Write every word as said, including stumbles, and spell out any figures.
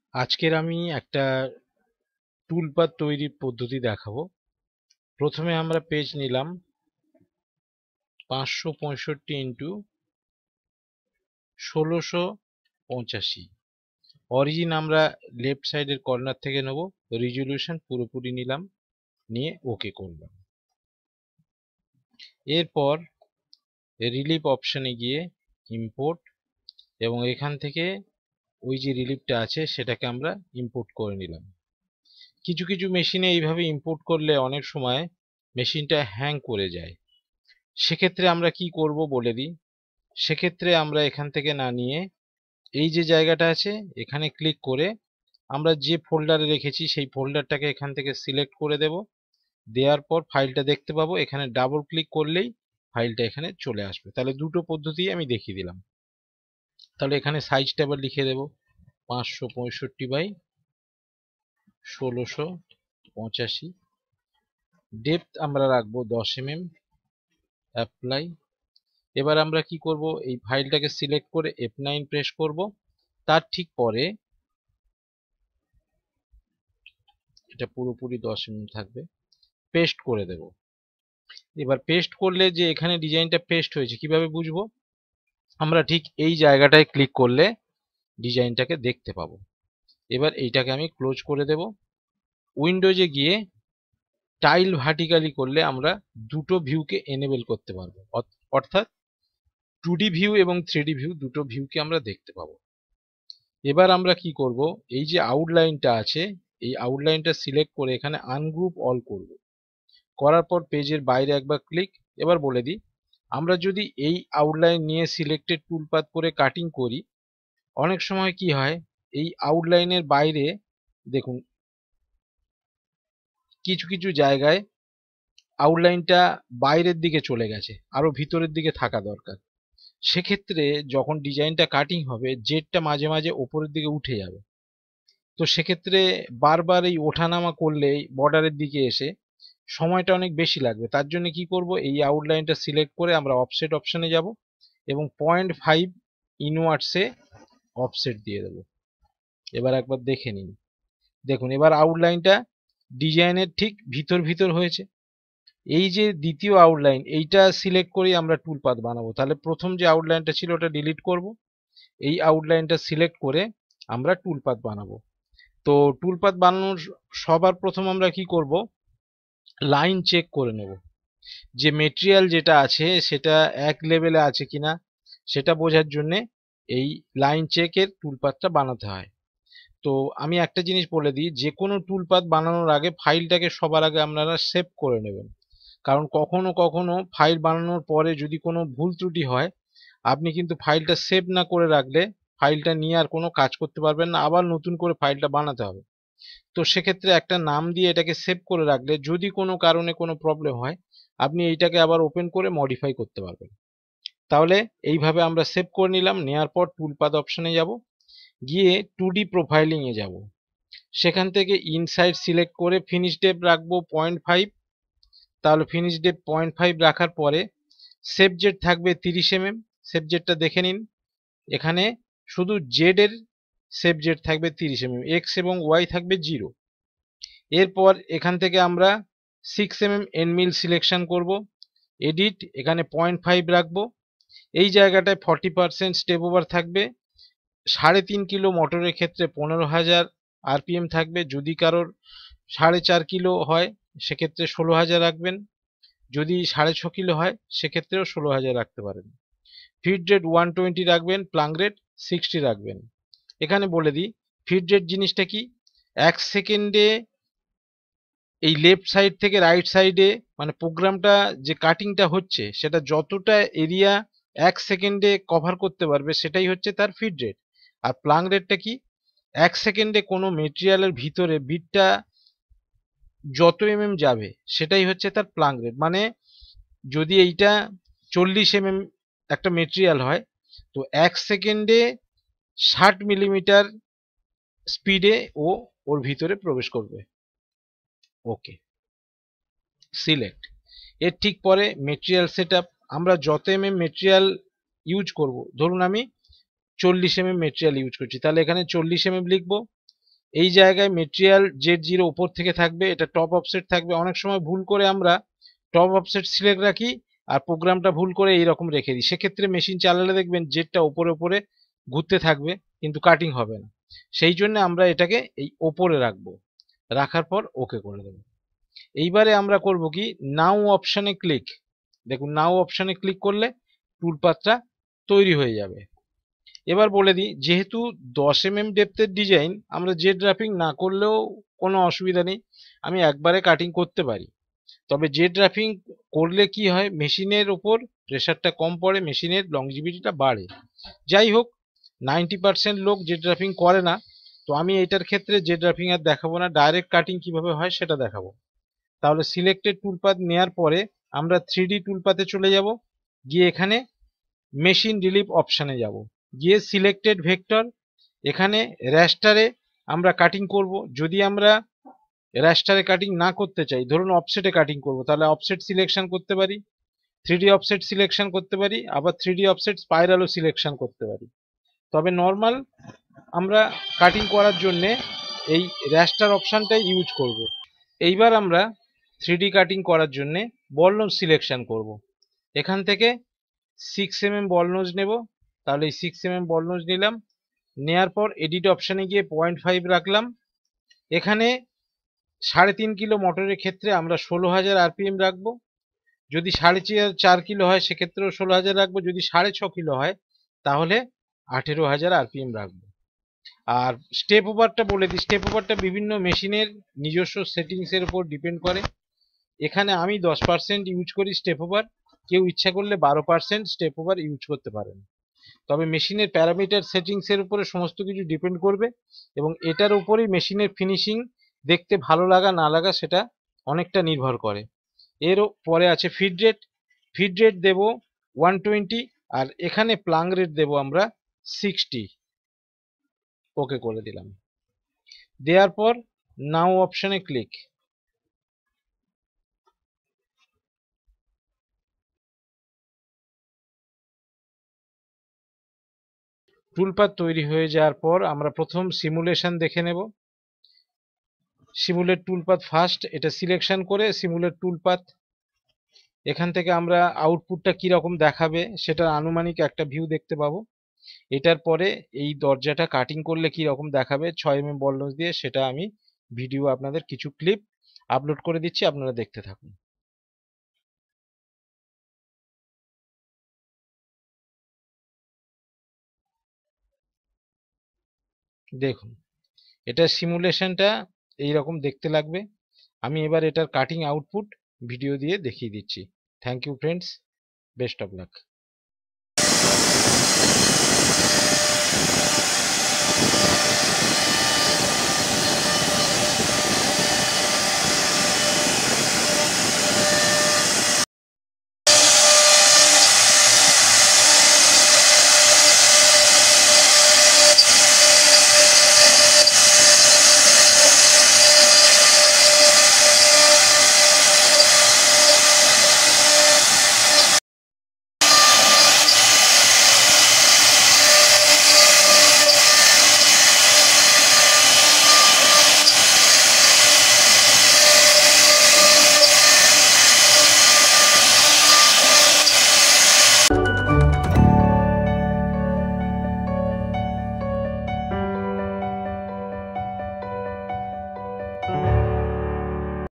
আজকের আমি একটা টুলপাথ তৈরির পদ্ধতি দেখাবো। প্রথমে আমরা পেজ নিলাম পাঁচশো পঁয়ষট্টি ইন্টু ষোলোশো পঁচাশি। অরিজিন আমরা লেফট সাইডের কর্নার থেকে নেব, রিজলিউশন পুরোপুরি নিলাম, নিয়ে ওকে করলাম। এরপর রিলিফ অপশনে গিয়ে ইম্পোর্ট, এবং এখান থেকে ওই যে রিলিফটা আছে সেটাকে আমরা ইম্পোর্ট করে নিলাম। কিছু কিছু মেশিনে এইভাবে ইম্পোর্ট করলে অনেক সময় মেশিনটা হ্যাং করে যায়। সেক্ষেত্রে আমরা কি করব বলে দিই। সেক্ষেত্রে আমরা এখান থেকে না নিয়ে এই যে জায়গাটা আছে এখানে ক্লিক করে আমরা যে ফোল্ডারে রেখেছি সেই ফোল্ডারটাকে এখান থেকে সিলেক্ট করে দেব। দেওয়ার পর ফাইলটা দেখতে পাবো, এখানে ডাবল ক্লিক করলেই ফাইলটা এখানে চলে আসবে। তাহলে দুটো পদ্ধতি আমি দেখিয়ে দিলাম। তাহলে এখানে সাইজটা আবার লিখে দেব পাঁচশো পঁয়ষট্টি বাই ষোলোশো পঁচাশি। ডেপথ আমরা রাখবো দশ এম এম। অ্যাপ্লাই। এবার আমরা কি করব, এই ফাইলটাকে সিলেক্ট করে এফ নাইন প্রেস করব। তার ঠিক পরে এটা পুরোপুরি দশ এম এম থাকবে, পেস্ট করে দেব। এবার পেস্ট করলে যে এখানে ডিজাইনটা পেস্ট হয়েছে কিভাবে বুঝবো, আমরা ঠিক এই জায়গাটায় ক্লিক করলে ডিজাইনটাকে দেখতে পাবো। এবার এইটাকে আমি ক্লোজ করে দেব। উইন্ডোজে গিয়ে টাইল ভার্টিক্যালি করলে আমরা দুটো ভিউকে এনেবল করতে পারবো, অর্থাৎ টু ডি ভিউ এবং থ্রি ডি ভিউ দুটো ভিউকে আমরা দেখতে পাবো। এবার আমরা কি করব, এই যে আউটলাইনটা আছে এই আউটলাইনটা সিলেক্ট করে এখানে আনগ্রুপ অল করব। করার পর পেজের বাইরে একবার ক্লিক। এবার বলে দিই, আমরা যদি এই আউটলাইন নিয়ে সিলেক্টেড টুলপাথ করে কাটিং করি, অনেক সময় কি হয় এই আউটলাইনের বাইরে দেখুন কিছু কিছু জায়গায় আউটলাইনটা বাইরের দিকে চলে গেছে, আরো ভিতরের দিকে থাকা দরকার। সেক্ষেত্রে যখন ডিজাইনটা কাটিং হবে জেডটা মাঝে মাঝে ওপরের দিকে উঠে যাবে। তো সেক্ষেত্রে বারবার এই ওঠানামা করলে বর্ডারের দিকে এসে সময়টা অনেক বেশি লাগবে। তার জন্য কি করব, এই আউটলাইনটা সিলেক্ট করে আমরা অফসেট অপশনে যাব এবং পয়েন্ট ফাইভ ইনওয়ার্ডসে অফসেট দিয়ে দেব। এবার একবার দেখে নিন, দেখুন এবার আউটলাইনটা ডিজাইনের ঠিক ভিতর ভিতর হয়েছে। এই যে দ্বিতীয় আউটলাইন এইটা সিলেক্ট করে আমরা টুলপাথ বানাবো। তাহলে প্রথম যে আউটলাইনটা ছিল ওটা ডিলিট করব, এই আউটলাইনটা সিলেক্ট করে আমরা টুলপাথ বানাবো। তো টুলপাথ বানানোর সবার প্রথম আমরা কি করব, লাইন চেক করে নেব যে মেটেরিয়াল যেটা আছে সেটা এক লেভেলে আছে কিনা, সেটা বোঝার জন্য এই লাইন চেকের টুলপাথটা বানাতে হয়। তো আমি একটা জিনিস বলে দিই, যে কোনো টুলপাথ বানানোর আগে ফাইলটাকে সবার আগে আপনারা সেভ করে নেবেন। কারণ কখনো কখনো ফাইল বানানোর পরে যদি কোনো ভুল ত্রুটি হয়, আপনি কিন্তু ফাইলটা সেভ না করে রাখলে ফাইলটা নিয়ে আর কোনো কাজ করতে পারবেন না, আবার নতুন করে ফাইলটা বানাতে হবে। তো সেক্ষেত্রে একটা নাম দিয়ে এটাকে সেভ করে রাখলে যদি কোনো কারণে কোনো প্রবলেম হয় আপনি এইটাকে আবার ওপেন করে মডিফাই করতে পারবেন। তাহলে এইভাবে আমরা সেভ করে নিলাম। নেওয়ার পর টুলপাথ অপশনে যাব, গিয়ে টু ডি প্রোফাইলিং এ যাব। সেখান থেকে ইনসাইড সিলেক্ট করে ফিনিশ ডেপ রাখবো পয়েন্ট ফাইভ। তাহলে ফিনিশ ডেপ পয়েন্ট ফাইভ রাখার পরে সেভ জেড থাকবে তিরিশ এম এম। সেভ জেডটা দেখে নিন, এখানে শুধু জেড এর সেভ জেড থাকবে তিরিশ এম এম, এক্স এবং ওয়াই থাকবে জিরো। এরপর এখান থেকে আমরা six M M end mill selection করব। এডিট, এখানে পয়েন্ট ফাইভ রাখবো। এই জায়গাটায় ফর্টি পার্সেন্ট স্টেপ ওভার থাকবে। সাড়ে তিন কিলো মোটরের ক্ষেত্রে পনেরো হাজার আরপিএম থাকবে। যদি কারোর সাড়ে চার কিলো হয় সেক্ষেত্রে ষোলো হাজার রাখবেন। যদি সাড়ে ছ কিলো হয় সেক্ষেত্রেও ষোলো হাজার রাখতে পারেন। ফিড রেট ওয়ান টোয়েন্টি রাখবেন, প্লাং রেট সিক্সটি রাখবেন। এখানে বলে দিই ফিড রেট জিনিসটা কি, এক সেকেন্ডে এই লেফট সাইড থেকে রাইট সাইডে মানে প্রোগ্রামটা যে কাটিংটা হচ্ছে সেটা যতটা এরিয়া এক সেকেন্ডে কভার করতে পারবে সেটাই হচ্ছে তার ফিড রেট। আর প্লাং রেটটা কি, এক সেকেন্ডে কোনো মেটেরিয়ালের ভিতরে বিটটা যত এম এম যাবে সেটাই হচ্ছে তার প্লাং রেট। মানে যদি এইটা চল্লিশ এম এম একটা মেটেরিয়াল হয়, তো এক সেকেন্ডে ষাট মিলিমিটার স্পিডে ও ওর ভিতরে প্রবেশ করবে। Okay, select. এর ঠিক পরে মেটেরিয়াল সেটআপ, আমরা যত এম এম মেটেরিয়াল ইউজ করব, ধরুন আমি চল্লিশ এম এম মেটেরিয়াল ইউজ করছি, তাহলে এখানে চল্লিশ এম এম লিখবো। এই জায়গায় মেটেরিয়াল জেড জিরো উপর থেকে থাকবে, এটা টপ অফসেট থাকবে। অনেক সময় ভুল করে আমরা টপ অফসেট সিলেক্ট রাখি আর প্রোগ্রামটা ভুল করে এইরকম রেখে দিই, সেক্ষেত্রে মেশিন চালালে দেখবেন জেডটা ওপরে ওপরে ঘুরতে থাকবে কিন্তু কাটিং হবে না। সেই জন্য আমরা এটাকে এই ওপরে রাখবো, রাখার পর ওকে করে দেবো। এইবারে আমরা করব কি, নাও অপশানে ক্লিক, দেখুন নাও অপশানে ক্লিক করলে টুলপাথটা তৈরি হয়ে যাবে। এবার বলে দিই, যেহেতু দশ এম এম ডেপথের ডিজাইন, আমরা জেড র্যাপিং না করলেও কোনো অসুবিধা নেই, আমি একবারে কাটিং করতে পারি। তবে জেড র্যাপিং করলে কি হয়, মেশিনের ওপর প্রেশারটা কম পড়ে, মেশিনের লংজিভিটিটা বাড়ে। যাই হোক, নাইনটি পার্সেন্ট লোক জেড র্যাপিং করে না, তো আমি এটার ক্ষেত্রে জেড র্যাপিং আর দেখাবো না, ডাইরেক্ট কাটিং কিভাবে হয় সেটা দেখাবো। তাহলে সিলেক্টেড টুলপাথ নেওয়ার পরে আমরা থ্রি ডি টুলপাথে চলে যাব, গিয়ে এখানে মেশিন রিলিফ অপশানে যাব, গিয়ে সিলেক্টেড ভেক্টর, এখানে র্যাস্টারে আমরা কাটিং করব। যদি আমরা র্যাস্টারে কাটিং না করতে চাই, ধরুন অফসেটে কাটিং করব, তাহলে অফসেট সিলেকশন করতে পারি, থ্রি ডি অফসেট সিলেকশন করতে পারি, আবার থ্রি ডি অফসেট স্পাইরালও সিলেকশন করতে পারি। তবে নর্মাল আমরা কাটিং করার জন্যে এই র্যাস্টার অপশানটাই ইউজ করব। এইবার আমরা থ্রি ডি কাটিং করার জন্যে বল নোজ সিলেকশন করব। এখান থেকে six M M ball nose নেব, তাহলে এই six M M ball nose নিলাম, নেওয়ার পর এডিট অপশানে গিয়ে পয়েন্ট ফাইভ রাখলাম। এখানে সাড়ে তিন কিলো মোটরের ক্ষেত্রে আমরা ষোলো হাজার আরপিএম রাখবো, যদি সাড়ে চার কিলো হয় সেক্ষেত্রেও ষোলো হাজার রাখবো, যদি সাড়ে ছ কিলো হয় তাহলে আঠেরো হাজার আরপিএম রাখবো। আর স্টেপ ওভারটা বলে দিই, স্টেপ ওভারটা বিভিন্ন মেশিনের নিজস্ব সেটিংসের উপর ডিপেন্ড করে। এখানে আমি দশ পার্সেন্ট ইউজ করি স্টেপ ওভার, কেউ ইচ্ছা করলে বারো পার্সেন্ট স্টেপ ওভার ইউজ করতে পারেন। তবে মেশিনের প্যারামিটার সেটিংসের উপরে সমস্ত কিছু ডিপেন্ড করবে, এবং এটার উপরেই মেশিনের ফিনিশিং দেখতে ভালো লাগা না লাগা সেটা অনেকটা নির্ভর করে। এর পরে আছে ফিড রেট, ফিড রেট দেবো ওয়ান টোয়েন্টি, আর এখানে প্লাং রেট দেবো আমরা সিক্সটি। ওকে করে দিলাম, দেওয়ার পর নাও অপশানে ক্লিক। টুলপাথ তৈরি হয়ে যাওয়ার পর আমরা প্রথম সিমুলেশন দেখে নেব। সিমুলেট টুলপাথ ফার্স্ট, এটা সিলেকশন করে সিমুলেট টুলপাথ, এখান থেকে আমরা আউটপুটটা কিরকম দেখাবে সেটার আনুমানিক একটা ভিউ দেখতে পাবো। এটার পরে এই দরজাটা কাটিং করলে কি রকম দেখাবে ছয় এম এম বল নোজ দিয়ে, সেটা আমি ভিডিও আপনাদের কিছু ক্লিপ আপলোড করে দিচ্ছি, আপনারা দেখতে থাকুন। দেখুন, এটা সিমুলেশনটা এইরকম দেখতে লাগবে। আমি এবার এটার কাটিং আউটপুট ভিডিও দিয়ে দেখিয়ে দিচ্ছি। Thank you friends, best of lakh.